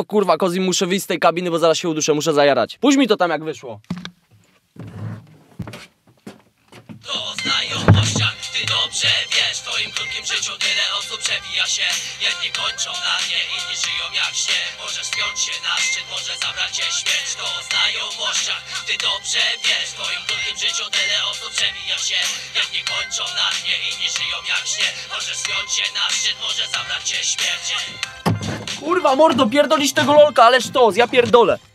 O kurwa, Kozi, muszę wyjść z tej kabiny, bo zaraz się uduszę, muszę zajarać. Puść mi to tam jak wyszło. To o znajomościach, ty dobrze wiesz. W twoim krótkim życiu tyle osób przewija się. Jedni kończą na dnie, inni żyją jak śnie. Możesz spiąć się na szczyt, może zabrać cię śmierć. To o znajomościach, ty dobrze wiesz. W twoim krótkim życiu tyle osób przewija się. Jedni kończą na dnie, inni żyją jak śnie. Możesz spiąć się na szczyt, może zabrać cię śmierć. Kurwa, mordo, pierdolisz tego lolka, ależ to, ja pierdolę.